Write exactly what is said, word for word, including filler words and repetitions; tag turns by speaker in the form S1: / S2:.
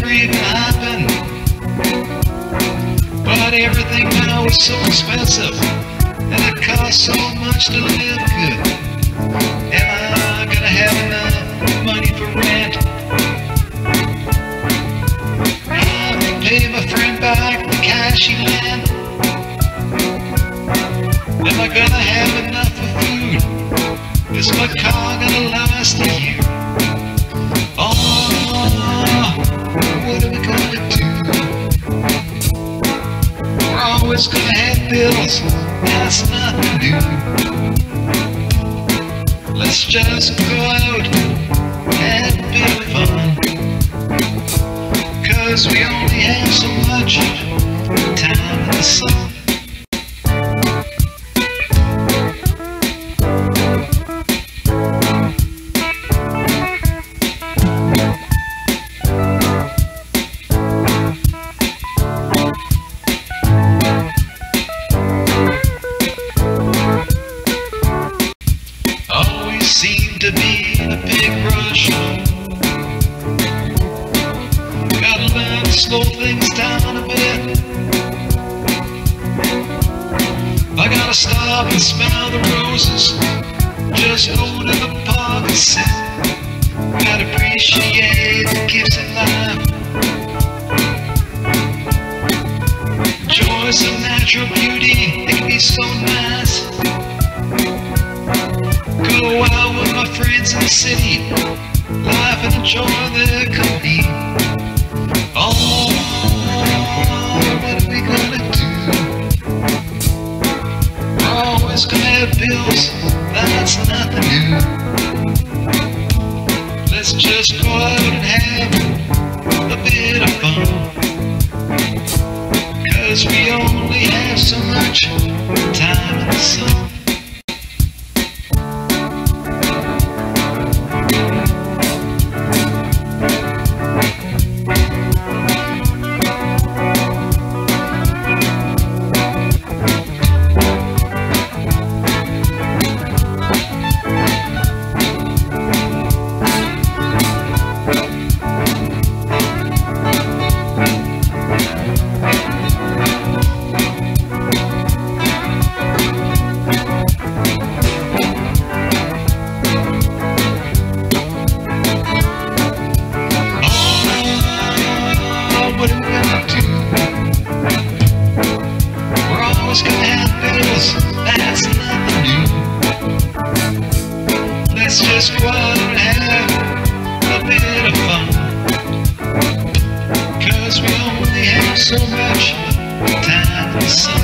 S1: free to happen, but everything now is so expensive, and it costs so much to live good. Am I gonna have enough money for rent? I'm gonna pay my friend back the cash he lent. Am I gonna have enough for food? Is my car gonna last a year? Oh, what are we gonna do? We're always gonna have bills, that's nothing new. Let's just go out and have a bit of fun, 'cause we only have so much time in the sun. Seem to be in a big rush. Gotta learn to slow things down a bit. I gotta stop and smell the roses, just go to the park and sit. Gotta appreciate the gifts in life, joys of natural beauty, it can be so nice. Go out with my friends in the city, laugh and enjoy their company. Oh, what are we gonna do? We're always gonna have bills, that's nothing new. Let's just go out and have a bit of fun, 'cause we only have so much time in the sun. What are we gonna do? We're always gonna have bills, that's nothing new. Let's just go out and have a bit of fun, 'cause we only have so much time in the sun.